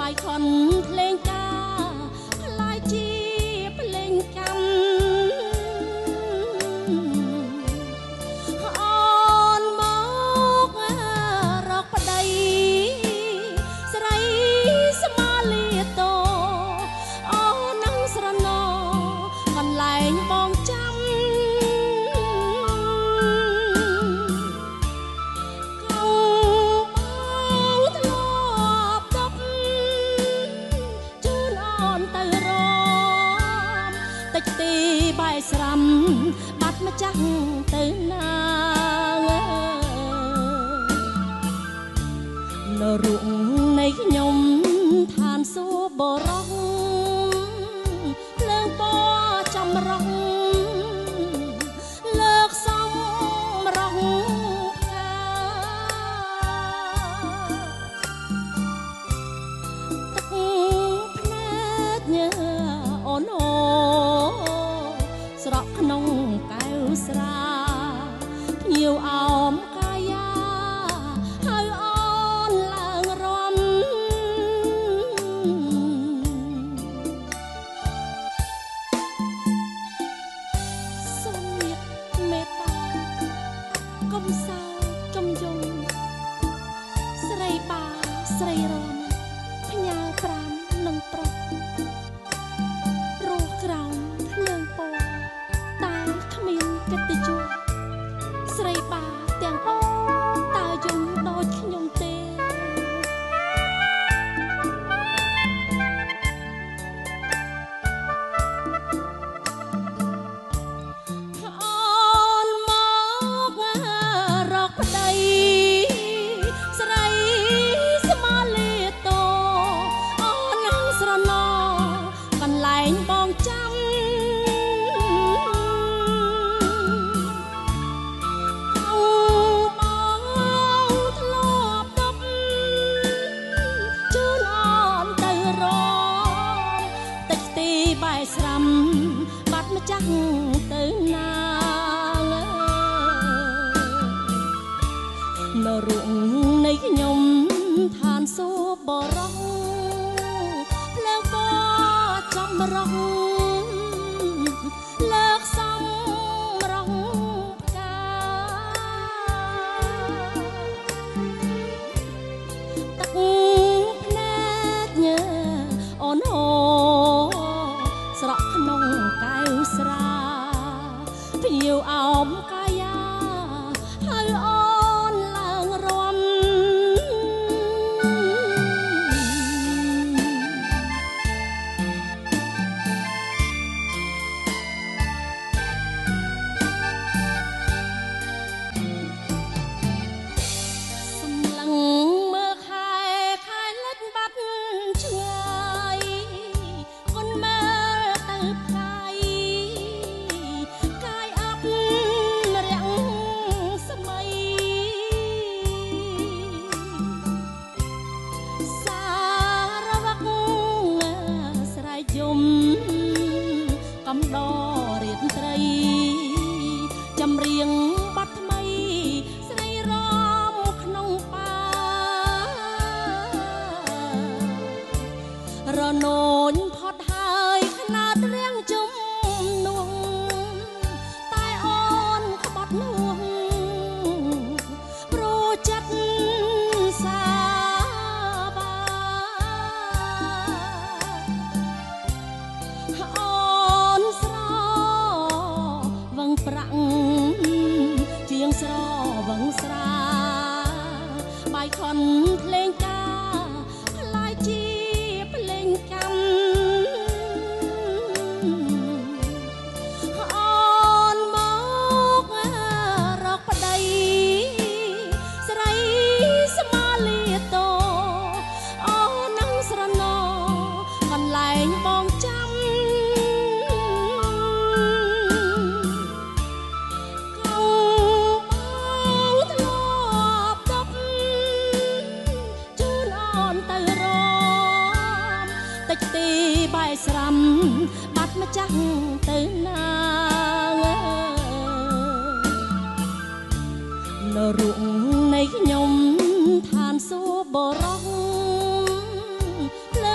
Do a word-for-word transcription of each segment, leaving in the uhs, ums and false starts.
បាយខនភ្លេងការខ្លាយជាភ្លេងកម្មអូនមករកប្តីស្រីស្មាលាតោអូននឹងស្រណោកន្លែងបងចាំបាយស្រាំបាត់ម្ចាស់ទៅណានៅរូងនៃខ្ញុំឋានសួគ៌បរោះភ្លើងពណ៌ចម្រុះលើកសំរងទឹកភ្នែកញើអូនអូស្រក់ក្នុងកែវស្រាភ្ញៀវអោមកាយាហើយអូនឡើងរំសូមមេត្តាមេត្តាកុំសើកុំយំស្រីបាស្រីរំផ្ញើប្រាំនឹងប្រុសរស់ក្រោមភ្លើងពណ៌គ្មានកិត្តិយសស្រីបាទាំងអស់តើយំដូចខ្ញុំទេអូនមករកប្តីស្រីស្មាលាតោអូននឹងស្រណោកន្លែងបងចាំបាយស្រាំបាត់ម្ចាស់ទៅណានៅរូងនៃខ្ញុំឋានសួគ៌បរោះភ្លើងពណ៌ចម្រុះលើកសំរងផ្កាទឹកភ្នែកញើអូនអូស្រក់ក្នុងកែវស្រាភ្ញៀវអោមកាយាហើយអូនឡើងរំសម្លឹងមើលខែខែលិចបាត់ឆ្ងាយអូនមើលទៅផ្កាយកាយអាប់រាំងស្មៃសារវឹកស្រែកយំកំដររៀនត្រីចម្រៀងបាត់ថ្មីស្រីរំក្នុងប៉ារនោញផុតហើយខ្នាតរាំងជុំនោះតែអូនក្បត់នោះព្រោះចិត្តសាបាអូនស្រវឹងប្រាក់ជាងស្រវឹងស្រាបាយខនភ្លេងការខ្លាយជាភ្លេងកម្មអូនមករកប្តីស្រីស្មាលាតោអូននឹងស្រណោកន្លែងបងចាំបាយស្រាំបាត់ម្ចាស់ទៅណានៅរូងនៃខ្ញុំឋានសួគ៌បរោះភ្លើ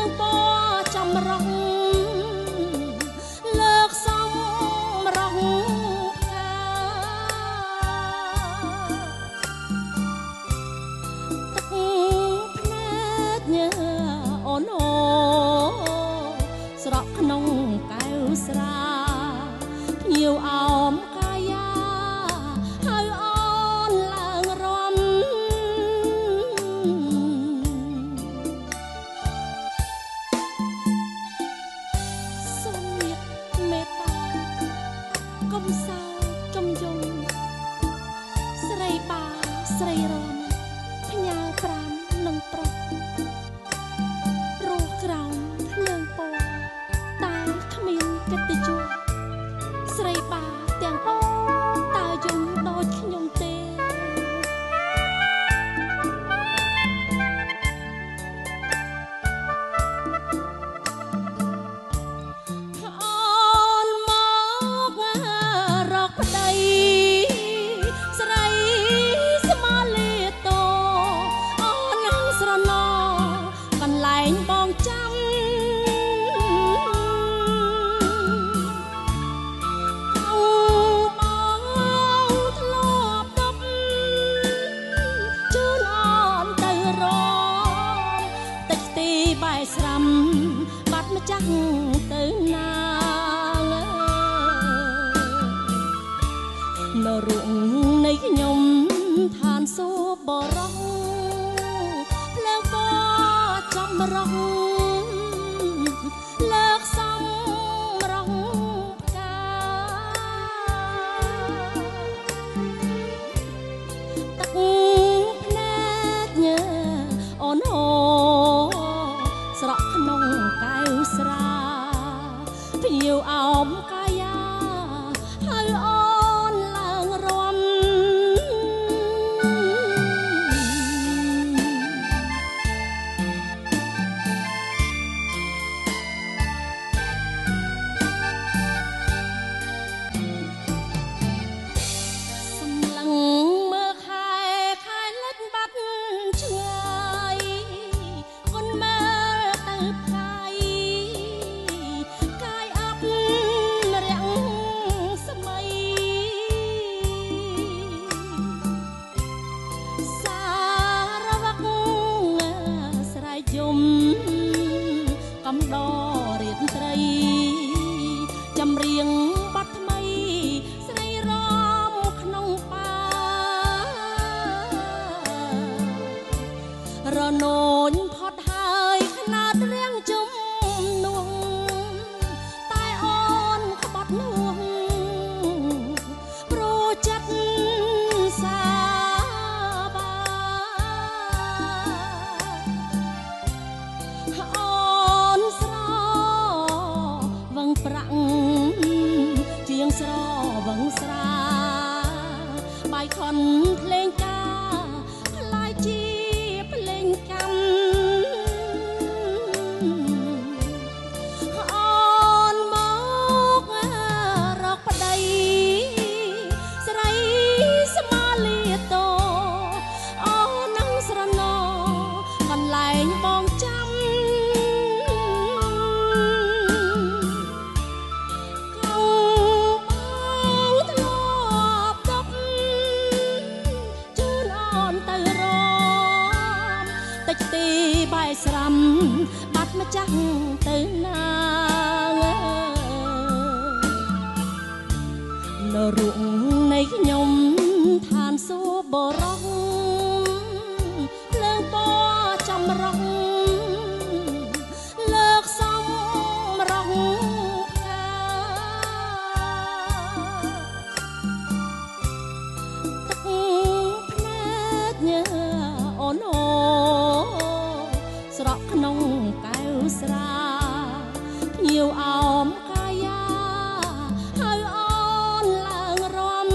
បាយស្រាំបាត់ម្ចាស់ទៅណានៅរូងនៃខ្ញុំឋានសួគ៌បរោះភ្លើងពណ៌ចំរោះលើកសំរងផ្កាទឹកភ្នែកញើអូនអូស្រក់ក្នុងកែវស្រាភ្ញៀវអោមកាយាហើយអូនឡើងរំសម្លឹងមើលខែខែលិចបាត់ឆ្ងាយគុនមើលទៅផ្កាយកាយអាប់រាំងស្មៃសារវឹកស្រែកយំកំដររៀនត្រីចម្រៀងបាត់ថ្មីស្រីរំក្នុងប៉ារនោញផុតហើយខ្នាតរៀងជុំនោះតែអូនក្បត់នោះព្រោះចិត្តសាបាអូនស្រវឹងប្រាក់ជាងស្រវឹងស្រាបាយខនភ្លេងការខ្លាយជាភ្លេងកម្មអូនមករកប្តីស្រីស្មាលាតោអូននឹងស្រណោកន្លែងបងចាំកូនបងធ្លាប់ទុកជូនអូនទៅរំតិចទីបាយស្រាំបាត់ម្ចាស់ទៅណានៅរូងនៃខ្ញុំឋានសួគ៌បរោះភ្លើងពណ៌ចំរោះលើកសំរងផ្កាទឹកភ្នែកញើអូនអូស្រក់ក្នុងកែវស្រាភ្ញៀវអោមកាយាហើយអូនឡើងរំ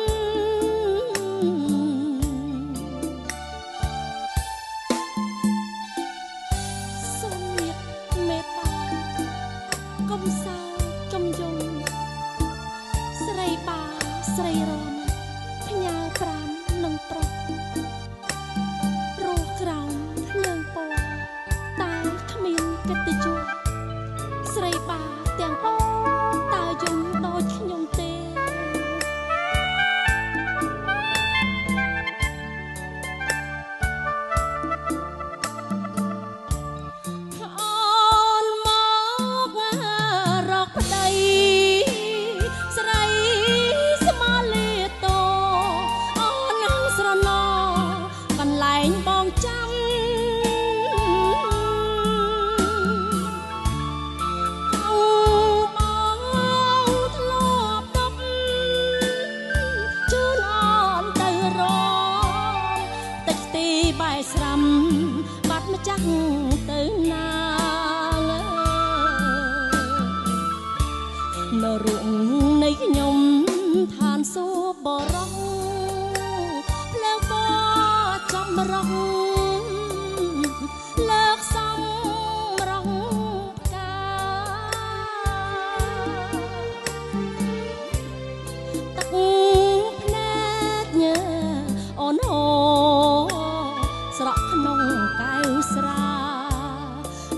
សូមមេត្មេត្តាកុំសើកុំយំស្រីបាស្រីរំផ្ញើប្រាំនឹងប្រុសរស់ក្រោមភ្លើងពណ៌តែគ្មានកិត្តិយសស្រីបាទាំងអស់តើយំដូចខ្ញុំទេអូនមករកប្តីស្រីស្មាលាតោអូននឹងស្រណោកន្លែងបងចាំកូនបងធ្លាប់ទុកជូនអូនទៅរំតិចទីបាយស្រាំបាត់ម្ចាស់ទៅណានៅរូងនៃខ្ញុំឋានសួគ៌បរោះភ្លើងពណ៌ចំរោះលើកសំរងផ្កាទឹកភ្នែកញើអូនអូស្រក់ក្នុងកែវស្រា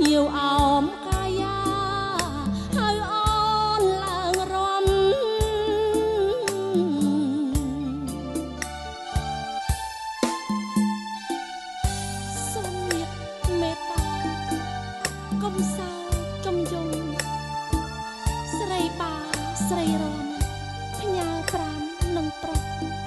nhiều ôm kaya hơi on làng rôm sông nhiệt mê ta công sao trong dung srei ba srei rôm nhà pram nâng trọc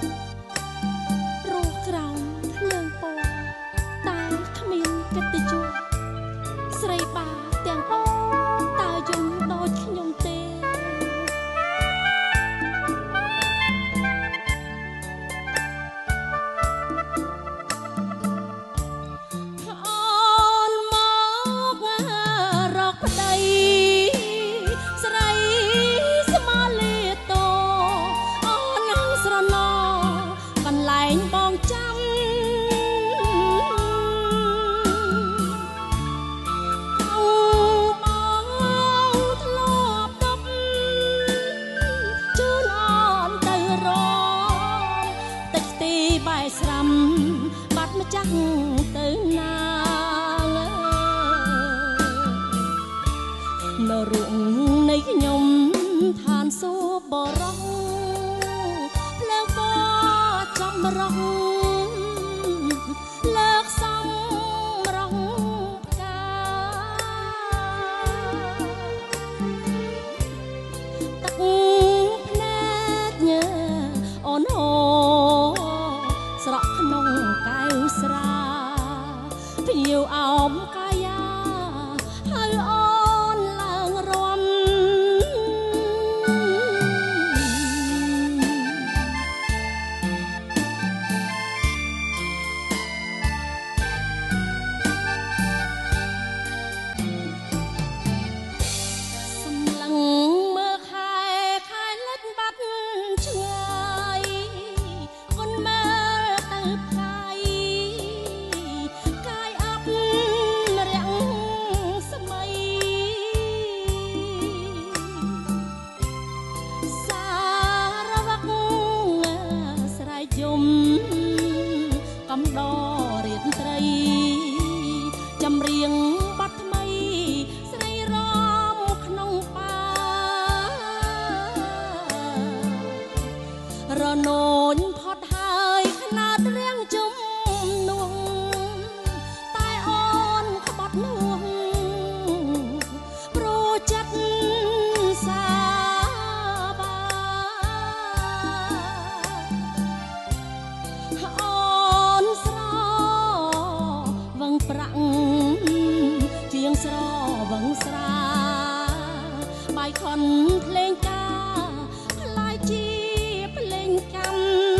rùa krau lương po tai khmien kết tê chua srei ba tiếng o ta dùng đôi nhung tê on mok rọc đầy srei smale to on nang srano còn lại bong chăm bài sầm bắt mà chắc tới nàng nở ruộng nấy nhom than số bò rong lơ bò trong rong lơ xong rong ca tắc nét nhớ ôn hồสระขนมกายอุสราผิวออมกายาให้อ่อนลางรวมสำลังเมื่อคายคายเล็ดบัดเฉยคนแม่กำดอเรียนไตรจำเรียงบัดไม่ใส่รอมขนมปารอโนนพอดหายขนาดเรียงจุ่มนุ่งตายอ่อนขบัดนุ่งโปรจัดสาบาประเจียงสรอบังสราใบคอนเพลงกาคลายจีเพลงกำ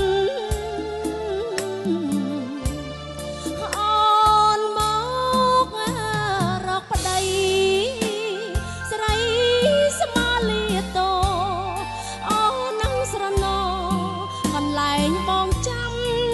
อ่อนมอกรอกปะไดสไรสมาลีโตอ่อนนังสระนอกันไหลบองจำ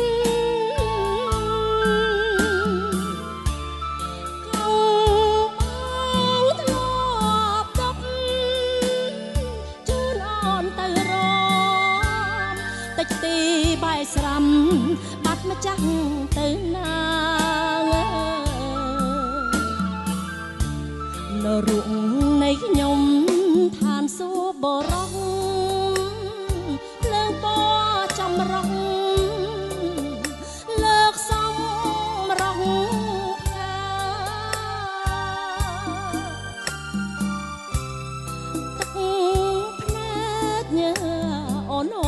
ใบสรำบัดมาจังตื่นนางนรุ่งในยมทานสูบร้องเลิกปอจำร้องเลิกซ้ำร้องกาตักพเนตเนื้ออ่อนโอ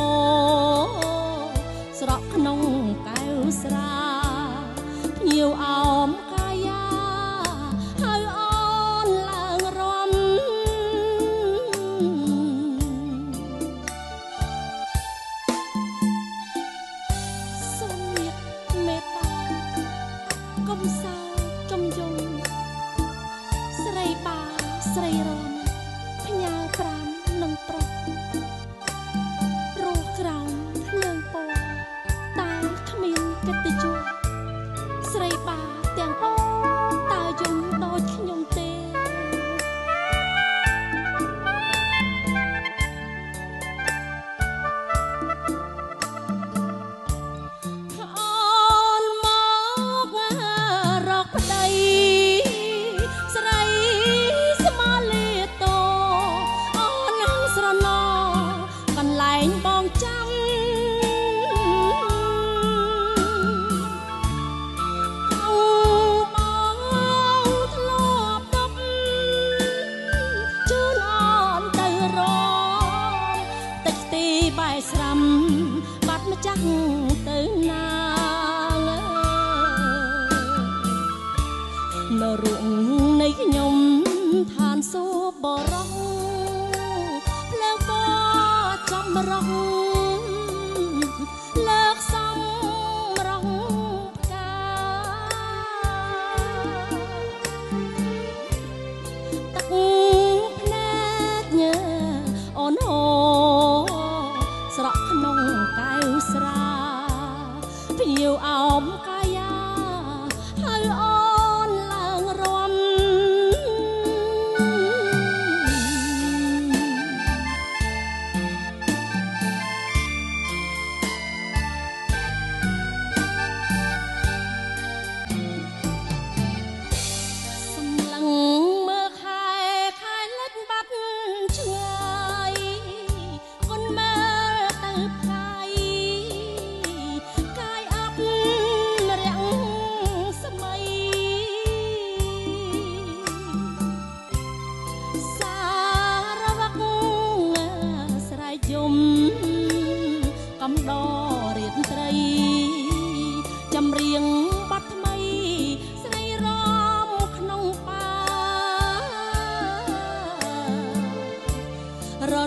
สระขนมกายอุสราผิวออมกายาให้อ่อนลางรวมสมเด็จเมตตากมสาวจมยงสไรป่าสไรรอมพญาปรามนงตรกรูกราวเลื่องโปตายขมิ้นกติจูสไรป่าเตียงโอตายงโดยขยมเตอ่อนมอกรอกปะไดสไร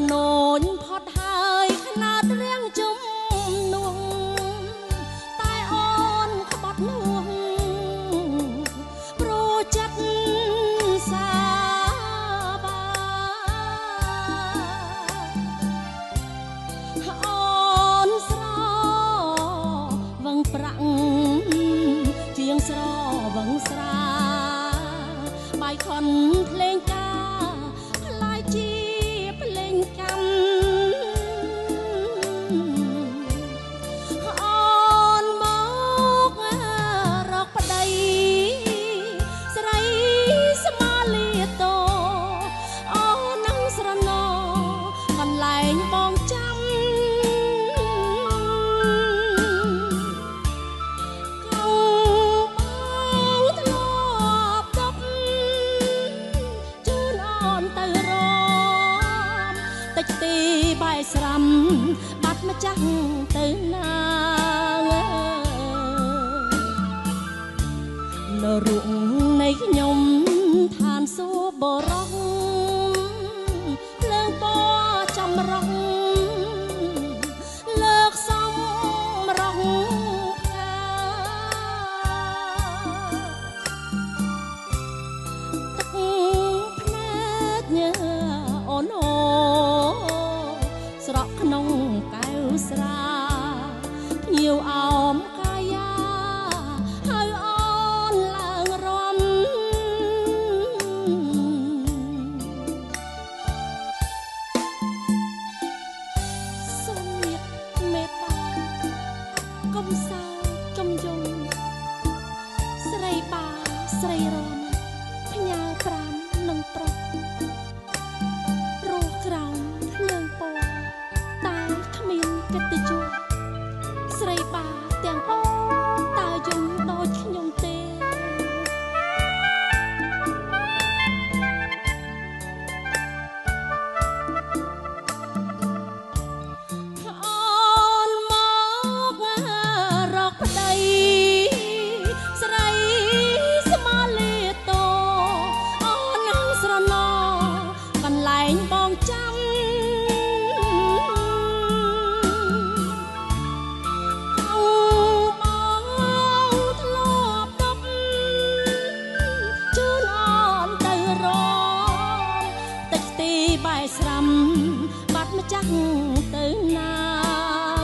โนนพอดหายขนาดเรียงจุ่มนวงตายอ่อนขบดนวงโปรจัดสาบาอ่อนสรอวังปรังเจียงสรอวังสราใบคอนเพลงกาพลายจีเพลงกำอ่อนบอกรอกประไดสไรสมาลีโตอ่อนนังสระนอกันไหลบองจำตีใบสรำบัดมาจังตื่นนางนรุ่งในขยมทานโซบร้องเลื่องปอจำร้องเลิกซ้ำร้องตักพเนตเนื้ออ่อนสระขนงแก้วสราเหี่ยวออมกายาเฮาอ่อนลางรมสมเนียดเมตตากมสาวจมยงสไรป่าสไรรอมพญาปรามนังปรกรัวกราวเลื่องปอตายขมิ้นกติจูสไรป่าเตียงออกตายงโดยขยมเตอ่อนมอกรอกประไดสไรสมาลีโตอ่อนนังสระนอกันไหลบองจำใบสรำบัดมาจังตื่นนาง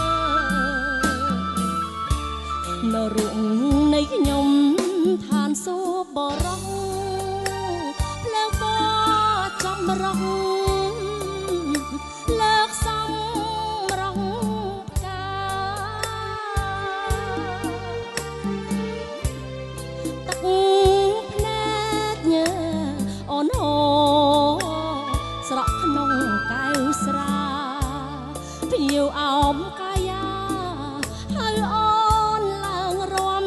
นรุ่งในขยมทานโซบร้องเพลงปอจำร้องเลิกซ้ำร้องกาตักพเนตเนื้ออ่อนโอสระขนงแก้วสราเพียวออมกายาเฮาอ่อนลางรม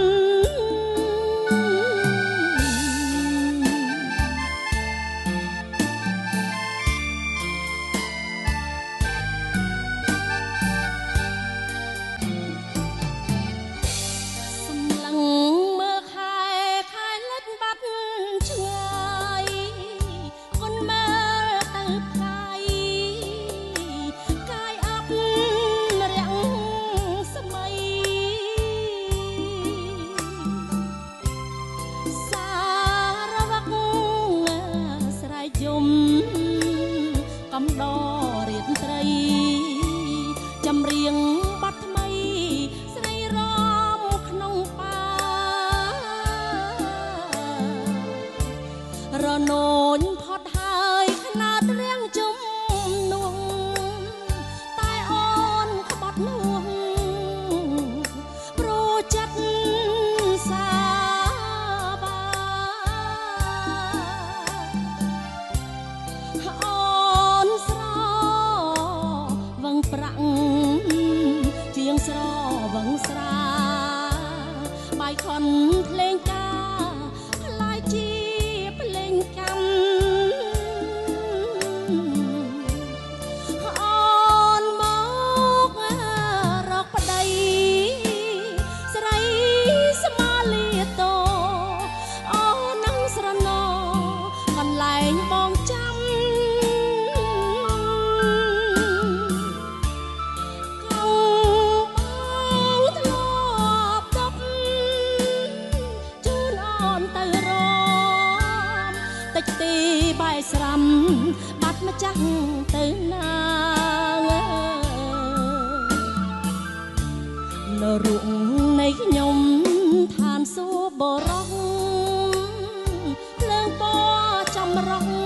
สำลังเมื่อคายคายเล็ดบัดเฉยคนเมื่อกำดอเรียนไตรจำเรียงบัดทำไมใส่รอมขนมปารอโนนพอดหายขนาดเรียงจุ่มนวงตายอ่อนขบดนวงโปรจัดสาบาปรังเจียงสรอวังสราใบคอนเพลงกาพลายจีเพลงกำតិចទីបាយស្រាំបាត់ម្ចាស់ទៅណានៅរូបនៃខ្ញុំឋានសួគ៌បរោះភ្លើងពណ៌ចម្រុះ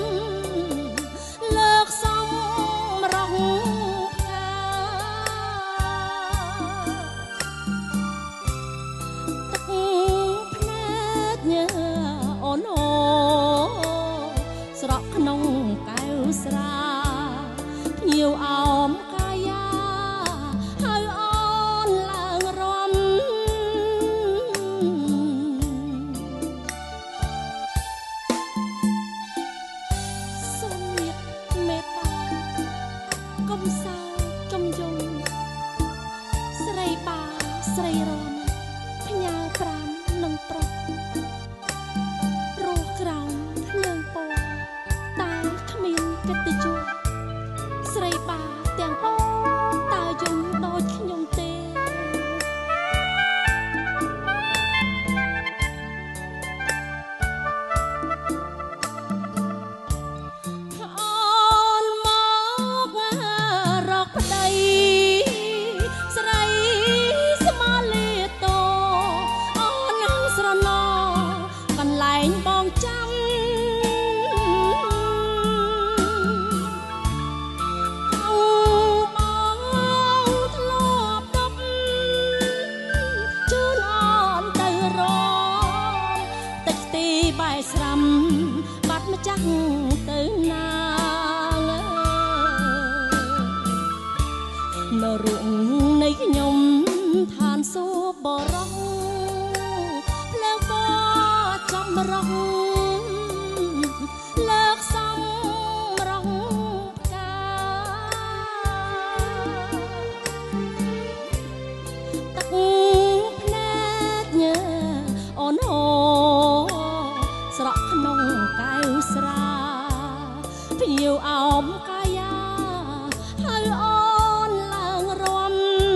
លើកសំរងផ្កាទឹកភ្នែកញើអូនអូស្រក់ក្នុងកែវស្រាភ្ញៀវអោមកាយាហើយអូនឡើងរំសូមញាតមេត្តាកុំសើចចំយំស្រីបាស្រីរំផ្ញើប្រាំនឹងប្រុសរស់ក្រោមភ្លើងពណ៌តែគ្មានកិត្តិយសស្រីបាទាំងអស់តើយំដូចខ្ញុំទេអូនមករកប្តីស្រីស្មាលាតោអូននឹងស្រណោកន្លែងបងចាំបាយស្រាំបាត់ម្ចាស់ទៅណានៅរូបនៃខ្ញុំឋានសួគ៌បរោះភ្លើងពណ៌ចម្រុះលើកសំរងផ្កាទឹកភ្នែកញើអូនអូស្រក់ក្នុងកែវស្រាភ្ញៀវអោមកាយាហើយអូនឡើងរំ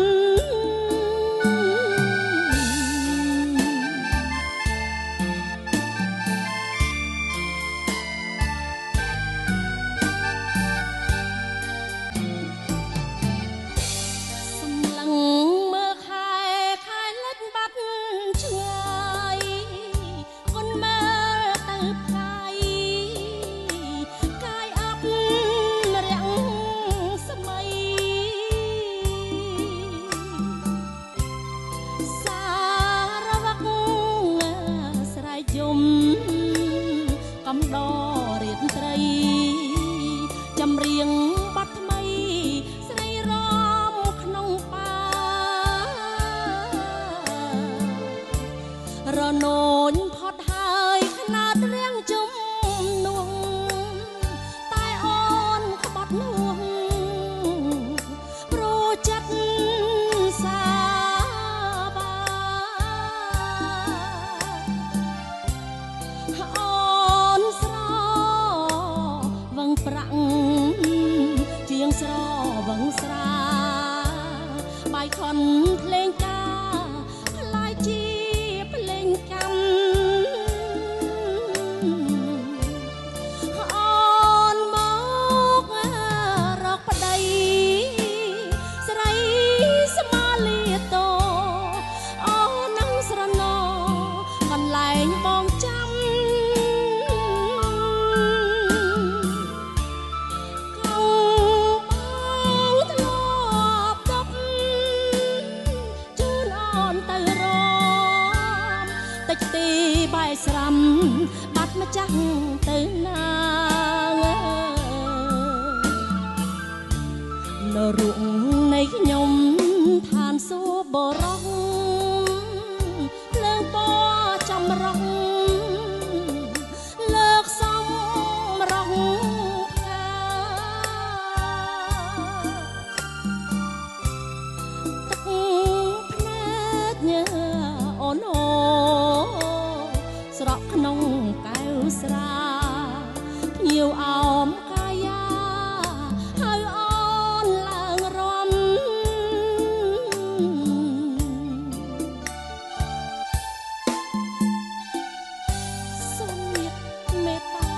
សម្លឹងមើលខែខែលិចបាត់ឆ្ងាយគុនមើលទៅផ្កាយកាយអាប់រាំងស្មៃសារវឹកស្រែកយំកំដររៀបត្រីចម្រៀងបាត់ថ្មីស្រីរំក្នុងប៉ារនោញផុតហើយខ្នាតរៀងជុំនោះតែអូនក្បត់នោះព្រោះចិត្តសាបាអូនស្រវឹងប្រាក់ជាងស្រវឹងស្រាបាយខនភ្លេងការខ្លាយជាភ្លេងកម្មអូនមករកប្តីស្រីស្មាលាតោអូននឹងស្រណោកន្លែងបងចាំកូនបងធ្លាប់ដប់ជូនអូនទៅរំតិចទីបាយស្រាំបាត់ម្ចាស់ទៅណានៅរូបនៃខ្ញុំឋានសួគ៌បរោះភ្លើងពណ៌ចម្រុះលើកសំរងផ្កាទឹកភ្នែកញើអូនអូស្រក់ក្នុងកែវស្រាភ្ញៀវអោមកាយាហើយអូនឡើងរំសូមញាតមេត្តា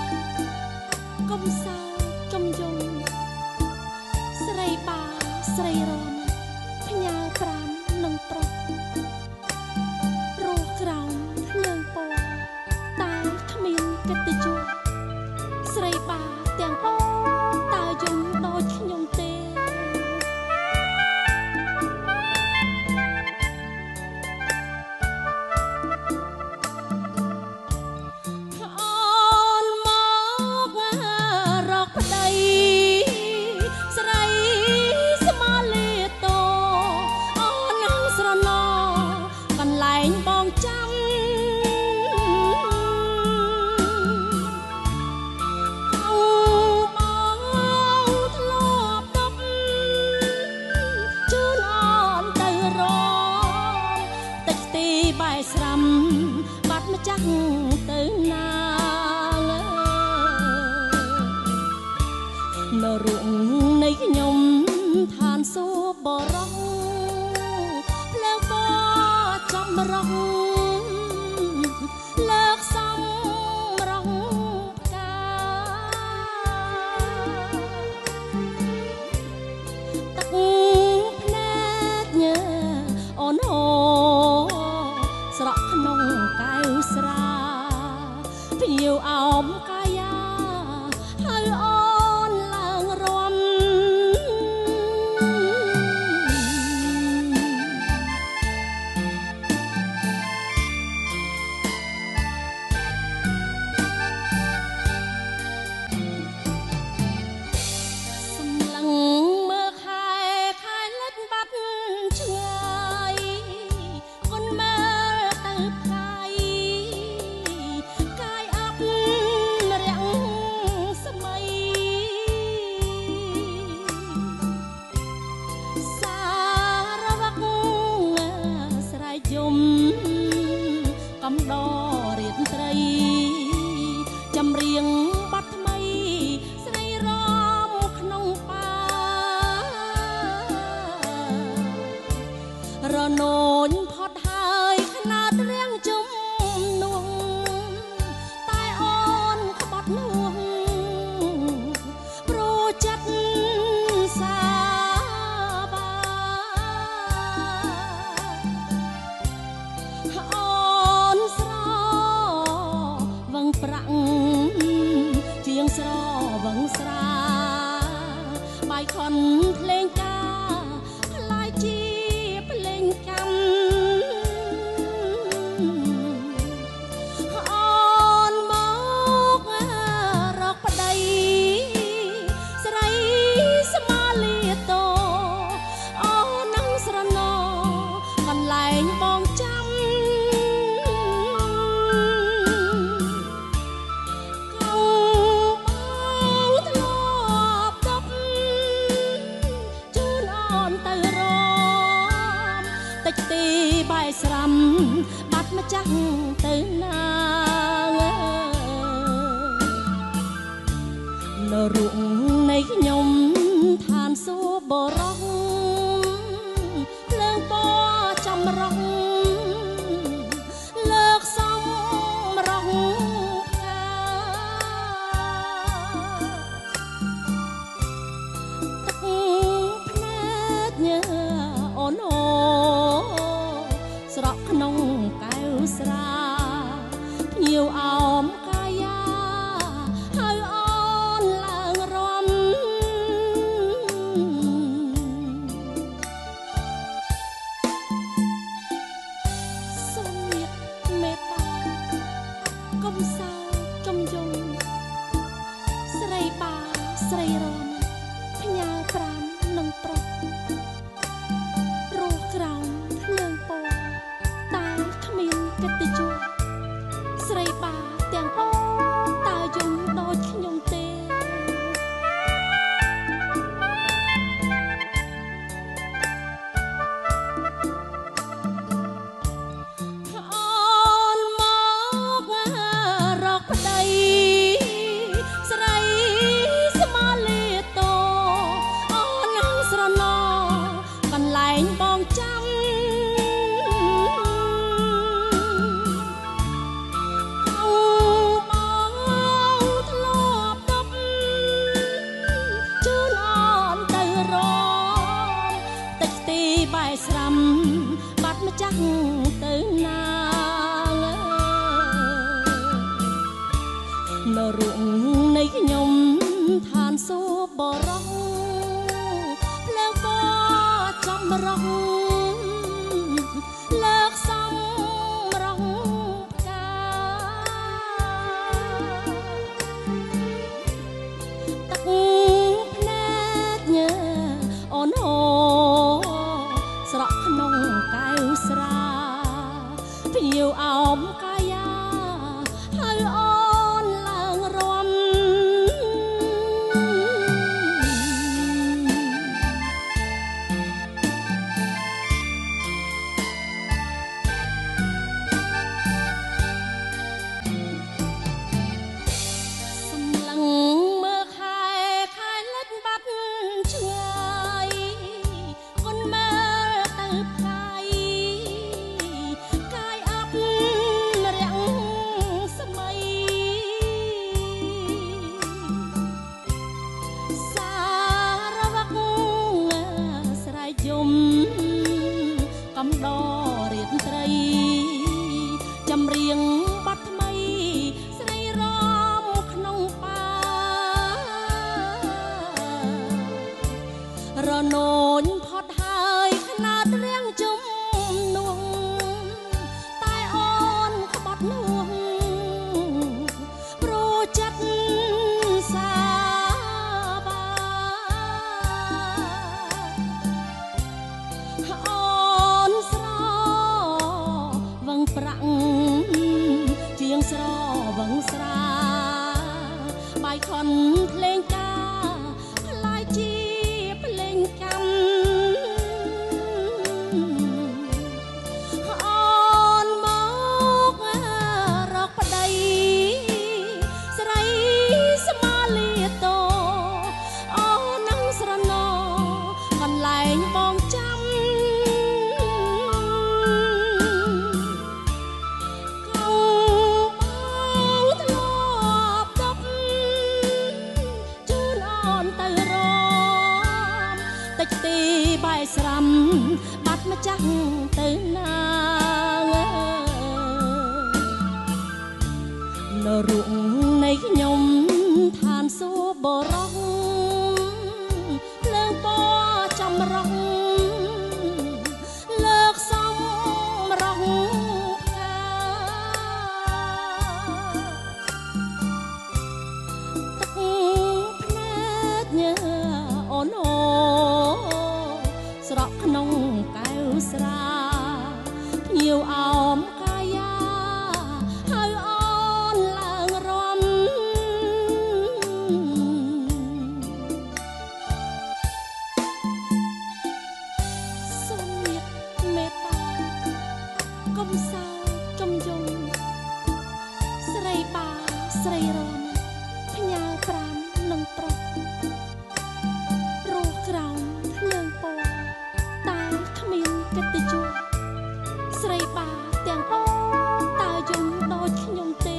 កុំសើកុំយំស្រីបាស្រីរមផ្ញើប្រាំនឹងប្រុសរស់ក្រោមភ្លើងពណ៌តែគ្មានកិត្តិយសស្រីបាទាំងអស់តើយំដូចខ្ញុំទេបាយស្រាំបាត់ម្ចាស់ទៅណានៅរូងនៃខ្ញុំឋានសួគ៌បរោះភ្លើងពណ៌ចំរងលើកសំរងផ្កាទឹកភ្នែកញើអូនអូស្រក់ក្នុងកែវស្រាភ្ញៀវអោមកាយាហៅអូនឡើងរំសម្លឹងមើលខែខែលិចបាត់ឆ្ងាយគុនមើលទៅផ្កាយកាយអាប់រាំងស្មៃសារវឹកស្រែកយំកំដររៀនត្រីចម្រៀងបាត់ថ្មីស្រីរមក្នុងប៉ារនោញផុតហើយខ្នាតរៀងជុំនោះតែអូនក្បត់នោះព្រោះចិត្តសាបាអូនស្រវឹងប្រាក់ជាងស្រវឹងស្រាបាយខនភ្លេងការខ្លាយជាភ្លេងកម្មអូនមករកប្តីស្រីស្មាលាតោអូននឹងស្រណោកន្លែងបងចាំកូនបងធ្លាប់ដប់ជូនអូនទៅរមតិចទីបាយស្រាំបាត់ម្ចាស់ទៅណានៅរូងនៃខ្ញុំឋានសួគ៌បរោះភ្លើងពណ៌ចំរងលើកសំរងផ្កាទឹកភ្នែកញើអូនអូស្រក់ក្នុងកែវស្រាភ្ញៀវអោមកាយាហៅអូនឡើងរំសូមមេត្មេត្តាកុំសើកុំយំស្រីបាស្រីរមផ្ញើប្រាំនឹងប្រុសរស់ក្រោមភ្លើងពណ៌តែគ្មានកិត្តិយសស្រីបាទាំងអស់តើយំដូចខ្ញុំទេអូនមករកប្តីស្រីស្មាលាខ្ញុំឋានសួគ៌បរោះភ្លើងពណ៌ចំរោះលើកសំរងផ្កាទឹកភ្នែកញើអូនអូស្រក់ក្នុងកែវស្រាភ្ញៀវអោមកាយាហៅអូនឡើងរំសម្លឹងមើលខែខែលិចបាត់ឆ្ងាយកូនមើលទៅផ្កាយកាយអប់រាំងសម័យសារវឹកស្រែកយំកំដររៀនត្រីចម្រៀងបាត់ថ្មីស្រីរំក្នុងប៉ារនោញផុតហើយខ្នាតរៀងជុំនួងតែអូនក្បត់នួងព្រោះចិត្តសាបាអូនស្រវឹងប្រាក់ជាងស្រវឹងស្រាបាយខុនភ្លេងការខ្លាយជាភ្លេងកម្មអូនមករកប្តីស្រីស្មាលាតោអូននឹងស្រណោកន្លែងបងចាំកូនបងធ្លាប់ដប់ជូនអូនទៅរំតិចទីបាយស្រាំបាត់ម្ចាស់ទៅណានៅរូងនៃខ្ញុំឋានសួគ៌បរោះភ្លើងពណ៌ចំរោះលើកសំរងផ្កាទឹកភ្នែកញើអូនអូស្រក់ក្នុងកែវស្រាភ្ញៀវអោមកាយាហៅអូនឡើងរំសូមញាតមេត្តាកុំសើចចំយំស្រីបាស្រីរំផ្ញើប្រាំនឹងប្រុសរស់ក្រោមភ្លើងពណ៌តែគ្មានកិត្តិយសស្រីបាទាំងអស់តើយំដូចខ្ញុំទេ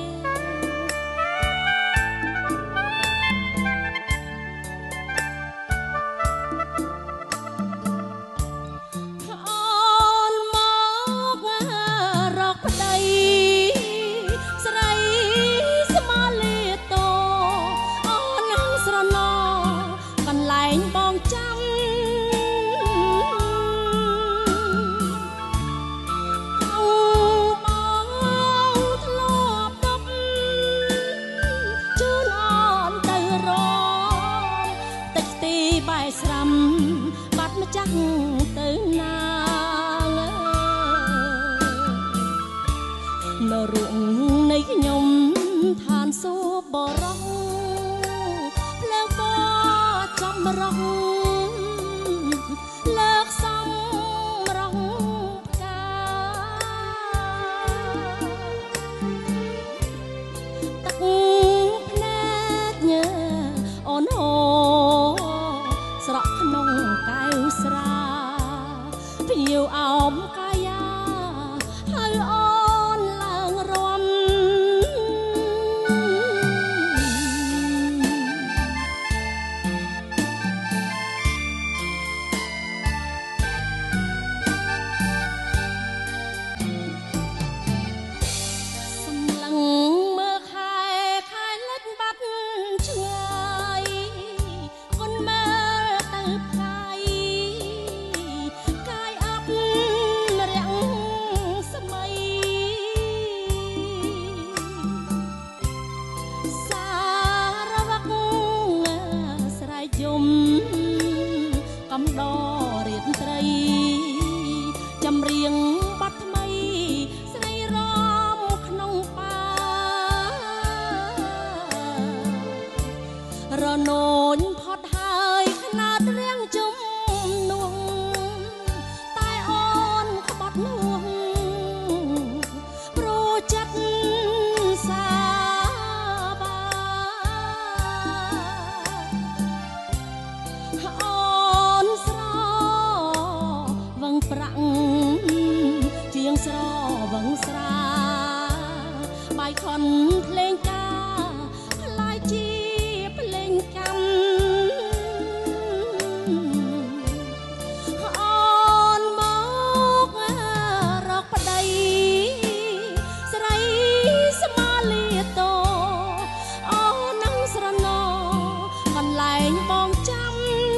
អូនមករកប្តីស្រីស្មាលាតោអូននឹងស្រណោកន្លែងបងចាំកូនបងធ្លាប់ដប់ជូនអូនទៅរំតិចទីបាយស្រាំបាត់ម្ចាស់ទៅណានៅរូងនៃខ្ញុំឋានសួគ៌បរោះភ្លើងពណ៌ចំរោះលើកសំរងផ្កាទឹកភ្នែកញើអូនអូស្រក់ក្នុងកែវស្រាភ្ញៀវអោមកាយាហៅអូនឡើងរំកំដររៀនត្រីចម្រៀងបាត់ថ្មីស្រីរមក្នុងបារនោញផុតហើយខ្នាតរៀងជុំនោះតែអូនក្បត់នោះព្រោះចិត្តសាបាអូនស្រវឹងប្រាក់ជាងស្រវឹងស្រាបាយខនភ្លេងការខ្លាយជាភ្លេងកម្មអូនមករកប្តីស្រីស្មាលាតោអូននឹងស្រណោកន្លែងបងចាំ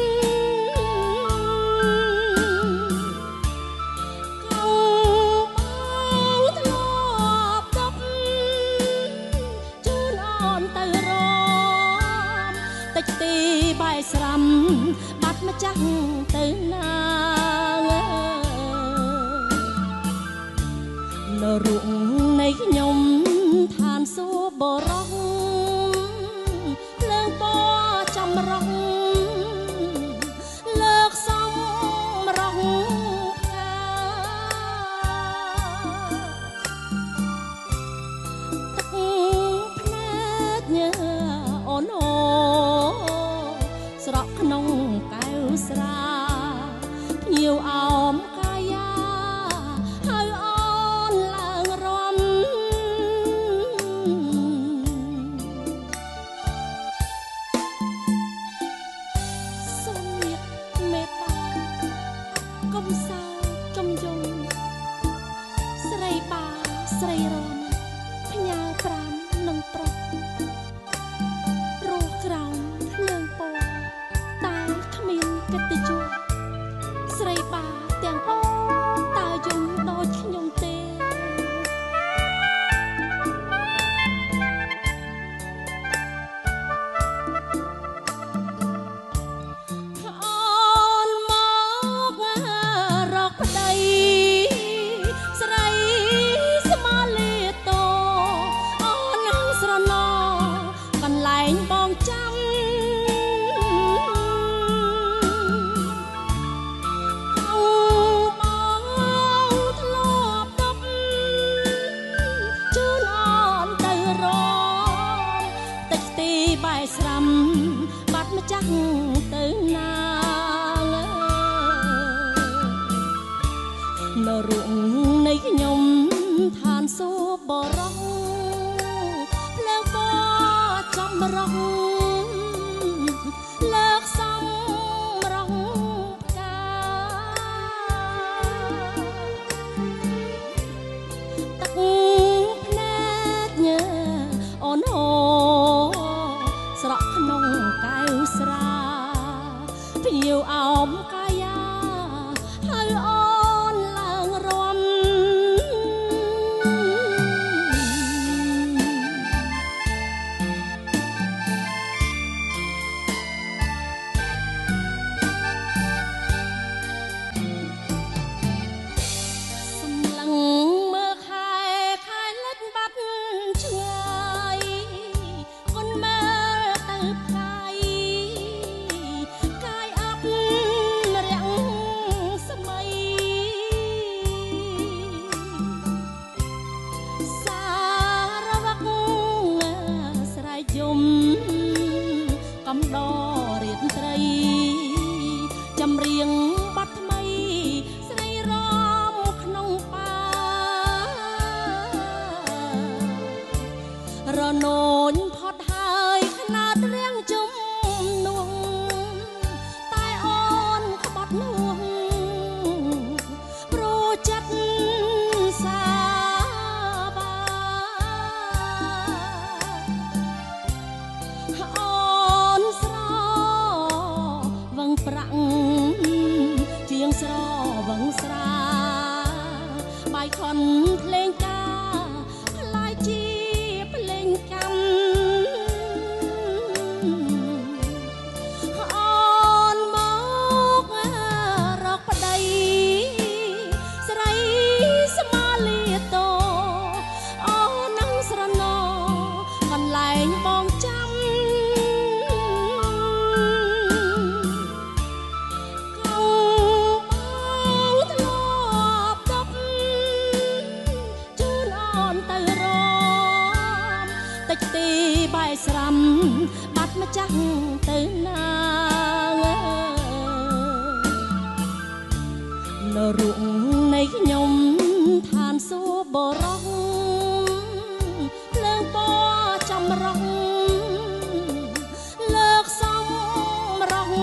បាយស្រាំបាត់ម្ចាស់ទៅណានៅរូងនៃខ្ញុំឋានសួគ៌បរោះភ្លើងពណ៌ចម្រុះលើកសំរងទឹកភ្នែកញើអូនអូស្រក់ក្នុងកែវស្រាភ្ញៀវអោមកាយាហើយអូនឡើងរំសូមមេមេត្តាកុំសើចំយំស្រីបាស្រីរំផ្ញើប្រាំនឹងប្រុសរស់ក្រោមភ្លើងពណ៌តែគ្មានកិត្តិយសស្រីបាទាំងអស់តើយំដូចខ្ញុំទេអូនមករកប្តីស្រីស្មាលាតោអូននឹងស្រណោកន្លែងបងចាំបាយស្រាំបាត់ម្ចាស់ទៅណានៅរូងនៃខ្ញុំឋានសួគ៌បរោះភ្លើងពណ៌ចម្រុះលើកសំរងផ្កាទឹកភ្នែកញើអូនអូស្រក់ក្នុងកែវស្រាភ្ញៀវអោមកាយាហើយអូនឡើងរំសម្លឹងមើលខែខែលិចបាត់ឆ្ងាយគុនមើលទៅផ្កាយកាយអប់រាំងស្មៃសារវឹកស្រែកយំកំដររៀនត្រីចម្រៀងបាត់ថ្មីស្រីរមក្នុងបារនោញផុតហើយខ្នាតរៀងជុំនោះតែអូនក្បត់នោះព្រោះចិត្តសាបាអូនស្រវឹងប្រាក់ជាងស្រវឹងស្រាបាយខនភ្លេងការខ្លាយជាភ្លេងកម្មអូនមកចាស់ទៅណានៅរូបនៃខ្ញុំឋានសួគ៌បរោះភ្លើងពណ៌ចម្រុះលើកសំរង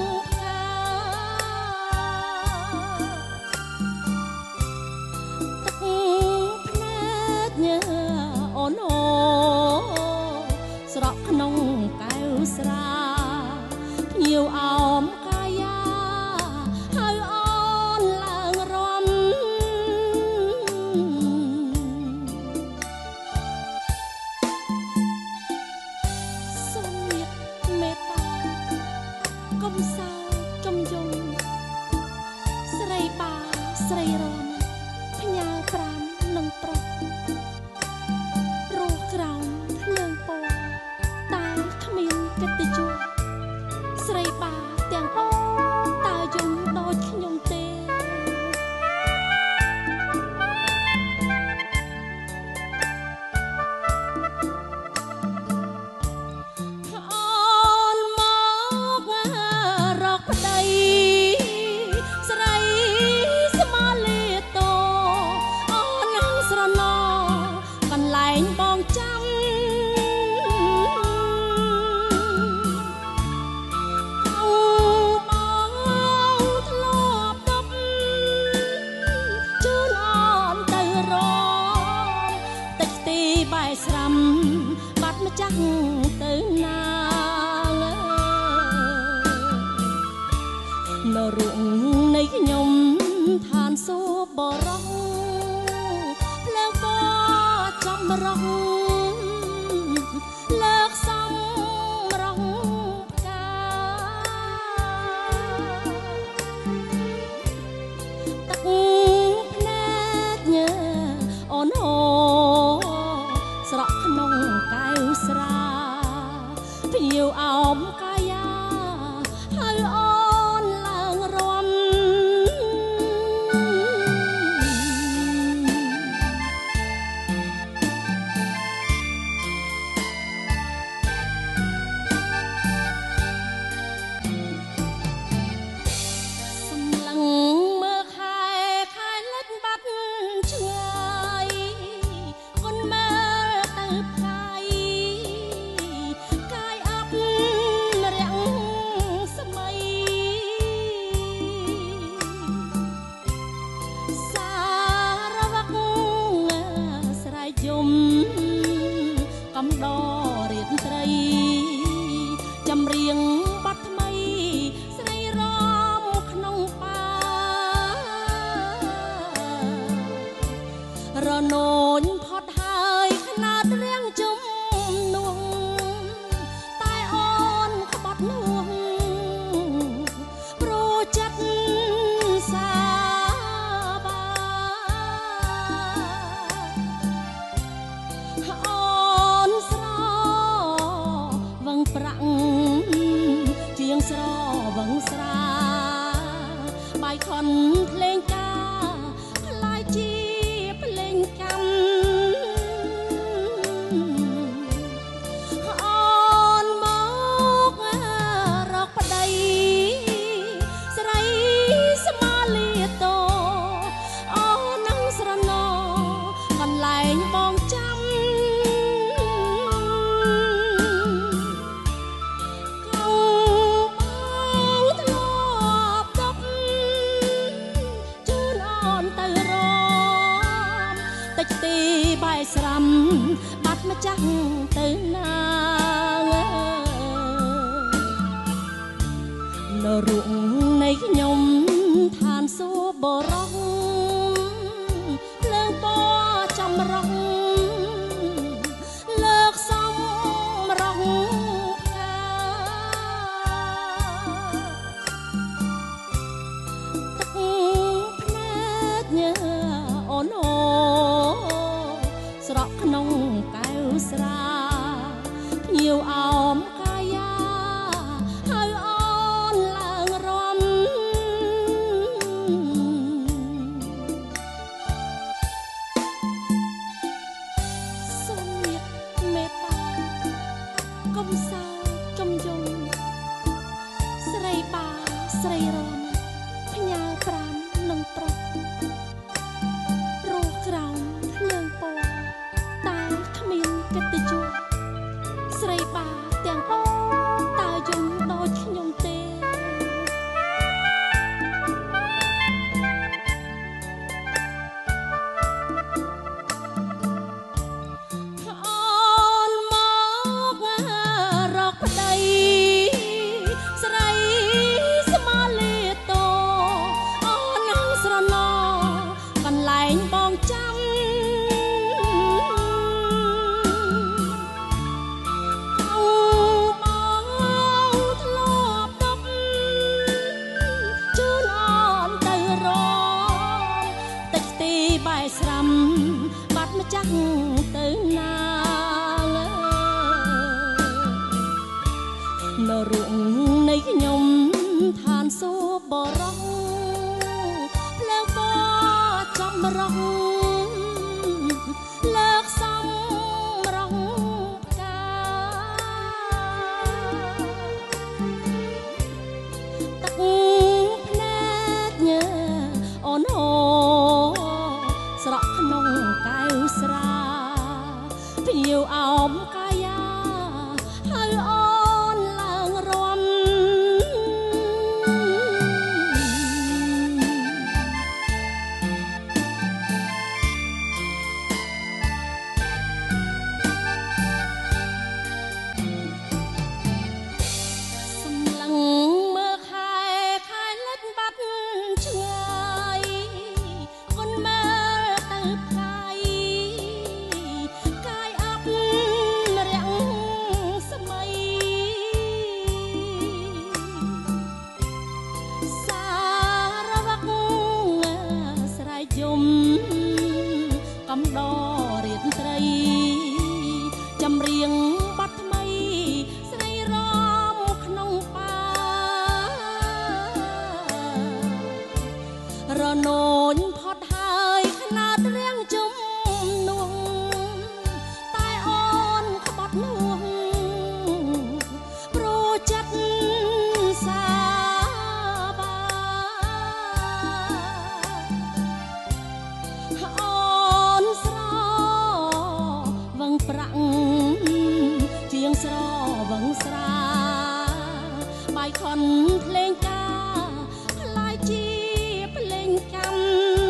អូនអូស្រក់ក្នុងកែវស្រាភ្ញៀវអោមកាយាហើយអូនឡើងរំសូមមេត្មេត្តាកុំសើកុំយំស្រីបាស្រីរំផ្ញើប្រាំនឹងប្រុសក្រោមភ្លើងពណ៌តែគ្មានកិត្តិយសស្រីបាទាំងអស់តើយំដូចខ្ញុំទេអូនមករកប្តីស្រីស្មាលេតោអូននឹងស្រណោកន្លែងបងចាំបាយស្រាំបាត់ម្ចាស់ទៅណានៅរូបនៃខ្ញុំឋានសួគ៌បរោះភ្លើងពណ៌ចម្រុះលើកសំរងផ្កាទឹកភ្នែកញើអូនអូស្រក់ក្នុងកែវស្រាភ្ញៀវអោមកាយាហើយអូនឡើងរំសម្លឹងមើលខែខែលិចបាត់ឆ្ងាយគុនមើលទៅផ្កាយកាយអាប់រាំងស្មៃសារវឹកស្រែកយំកំដររៀនត្រីចម្រៀងបាត់ថ្មីស្រីរំក្នុងប៉ារនោញផុតហើយខ្នាតរៀងជុំនោះតែអូនក្បត់នោះព្រោះចិត្តសាបាអូនស្រវឹងប្រាក់ជាងស្រវឹងស្រាបាយខុនភ្លេងការខ្លាយជាភ្លេងកម្មអូនមករកប្តីស្រីស្មាលេតោអូននឹងស្រណោកន្លែងបងចាំកៅបងធ្លាប់ដប់ជូនអូនទៅរំតិចទីបាយស្រាំបាត់ម្ចាស់ទៅណានៅរូបនៃខ្ញុំឋានសួគ៌បរោះភ្លើងពណ៌ចម្រុះលើកសំរងផ្កាទឹកភ្នែកញើអូនអូស្រក់ក្នុងកែវស្រាភ្ញៀវអោមកាយាហើយអូនឡើងរចំយងស្រីបាស្រីរំផ្ញើប្រាំនឹងប្រុសរស់ក្រោមភ្លើងពណ៌តែគ្មានកិត្តិយសស្រីបាទាំងអស់តើយំដូចខ្ញុំទេចាស់ទៅណានៅរូងនៃខ្ញុំឋានសួគ៌បរោះភ្លើងពណ៌ចំរងលើកសំរងផ្កាទឹកភ្នែកញើអូនអូស្រក់ក្នុងកែវស្រាភ្ញៀវអោមកាយាហើយអូនឡើងរំសម្លឹងមើលខែខែលិចបាត់ឆ្ងាយគុនមើលទៅផ្កាយកាយអាប់រាំងស្មៃសារវឹកស្រែកយំកំដររៀនត្រីចម្រៀងបាត់ថ្មីស្រីរំក្នុងប៉ារនោញផុតហើយខ្នាតរៀងជុំនោះតែអូនក្បត់នោះព្រោះចិត្តសាបាអូនស្រវឹងប្រាក់ជាងស្រវឹងស្រាបាយខុនភ្លេងការខ្លាយជាភ្លេងកម្ម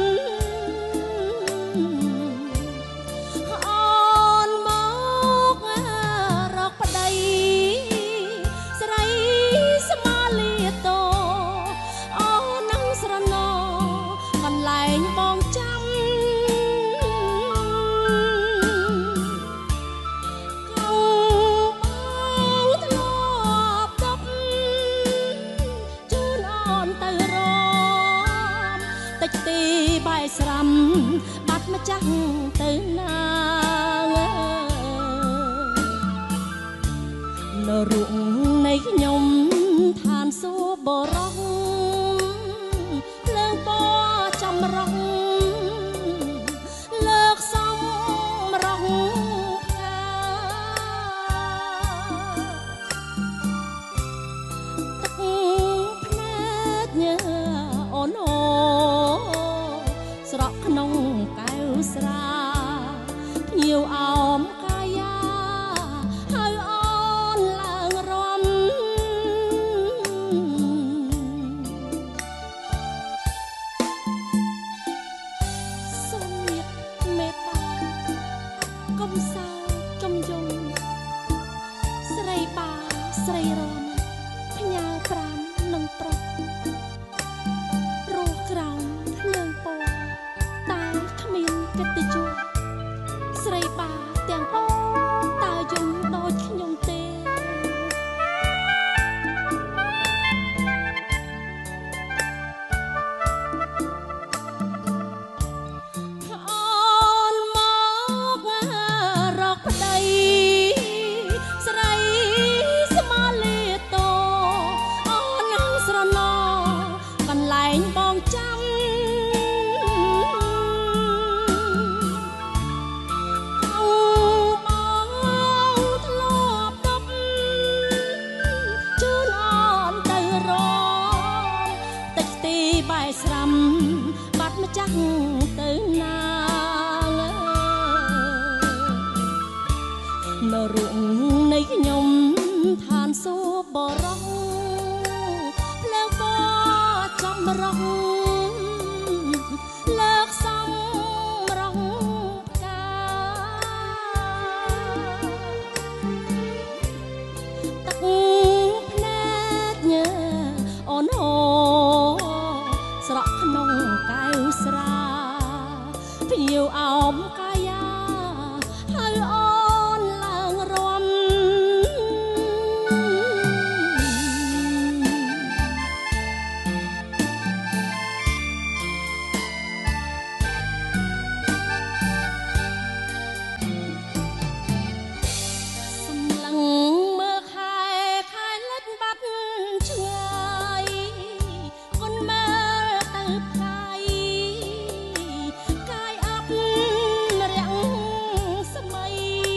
អូនមករកប្តីស្រីស្មាលាតោអូននឹងស្រណោកន្លែងបងចាំកូនបងធ្លាប់ដប់ជូនអូនទៅរំតិចទីបាយស្រាំបាត់ម្ចាស់ទៅណានៅរូងនៃខ្ញុំឋានសួគ៌បរោះភ្លើងពណ៌ចំរងលើកសំរងផ្កាទឹកភ្នែកញើអូនអូស្រក់ក្នុងកែវស្រាភ្ញៀវអោមកាយាហើយអូនឡើងរំសូមញាតមេត្តាកុំសើចំយងស្រីបាស្រីរំផ្ញើប្រាំនឹងប្រុសរស់ក្រោមភ្លើងពណ៌តែគ្មានកិត្តិយសស្រីបាទាំងអស់តើយំដូចខ្ញុំទេអូនមករកប្តីស្រីស្មាលាតោអូននឹងស្រណោកន្លែងបងចាំកូបាយស្រាំបាត់ម្ចាស់ទៅណានៅរូងនៃខ្ញុំឋានសួគ៌បរោះភ្លើងពណ៌ចំរោះលើកសំរងផ្កាទឹកភ្នែកញើអូនអូស្រក់ក្នុងកែវស្រាភ្ញៀវអោមកាយាហើយអូនឡើងរំសម្លឹងមើលខែខែលិចបាត់ឆ្ងាយកូនមើលទៅផ្កាយកាយអប់រាំងសម័យ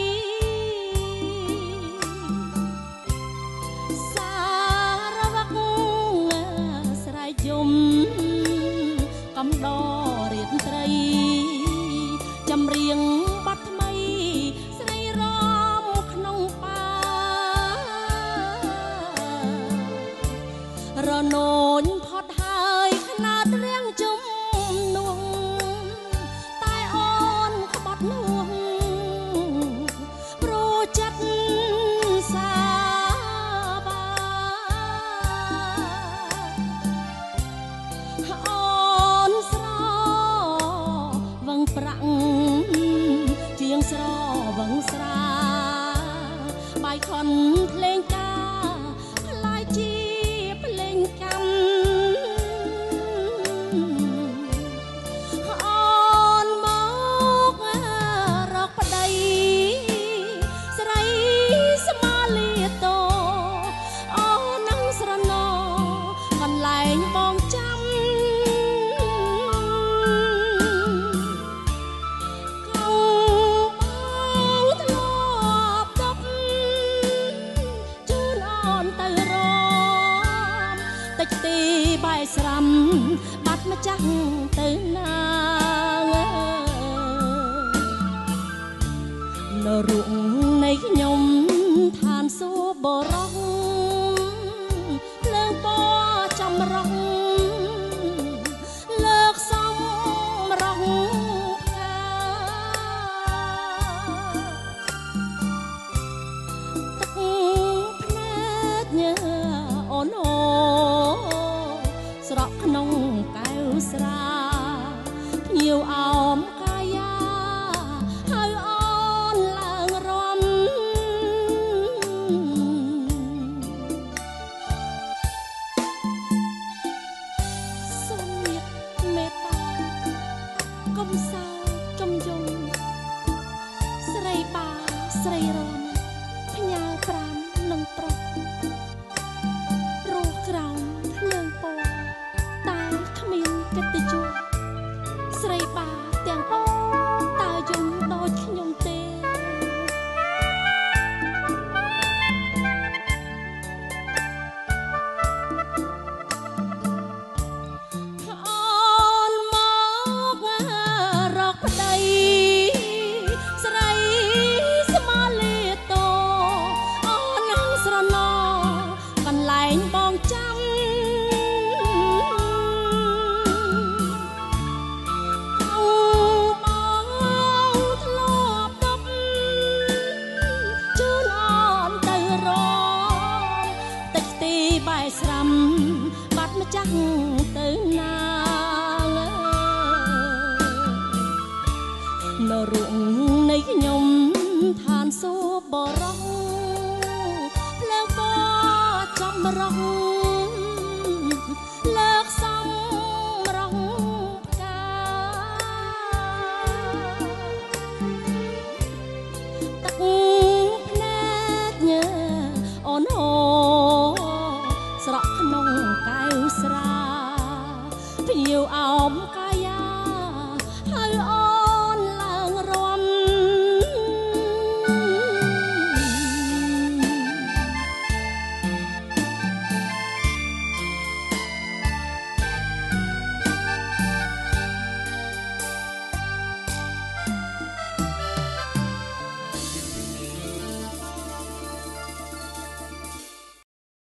សារវឹកស្រែកយំកំដររៀនត្រីចម្រៀងបាត់ថ្មីស្រីរំក្នុងបារនោញផុតហើយខ្នាតរៀងជុំនោះតែអូនក្បត់នោះព្រោះចិត្តសាបាអូនស្រវឹងប្រាក់ជាងស្រវឹងស្រាបាយខុនភ្លេងការខ្លាយជាភ្លេងកម្មអូនមករកប្តីស្រីស្មាលាតោអូននឹងស្រណោកន្លែងបងចាំកូនបងធ្លាប់ដប់ជូនអូនទៅរំតិចទីបាយស្រាំបាត់ម្ចាស់ទៅណានៅរូងនៃខ្ញុំឋានសួគ៌បរោះភ្លើងពណ៌ចំរោះលើកសំរងផ្កាទឹកភ្នែកញើអូនអូស្រក់ក្នុងកែវស្រាភ្ញៀវអោមកាយាហើយអូនឡើងរំសូមញាតមេត្តាកុំសើចចំយំស្រីបាស្រីរំផ្ញើប្រាំនឹងប្រុសរស់ក្រោមភ្លើងពណ៌តែគ្មានកិត្តិយសស្រីបាទាំងអស់តើយំដូចខ្ញុំទេអូនមករកប្តីស្រីស្មាលាតោអូននឹងស្រណោកន្លែងបងចាំកូនបងធ្លាប់ដប់ជូនអូនទៅរំតិចទីបាយស្រាំបាត់ម្ចាស់ទៅណានៅរូងនៃខ្ញុំឋានសួគ៌បរោះភ្លើងពណ៌ចំរោះ